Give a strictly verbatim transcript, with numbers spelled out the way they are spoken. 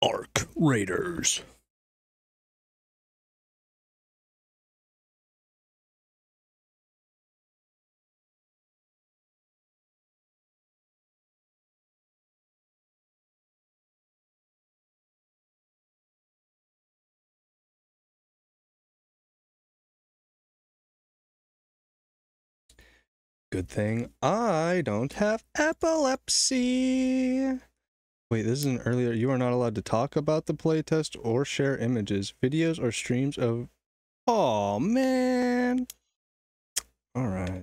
Arc Raiders. Good thing I don't have epilepsy. Wait, this is an earlier. You are not allowed to talk about the playtest or share images, videos, or streams of. Oh man. All right.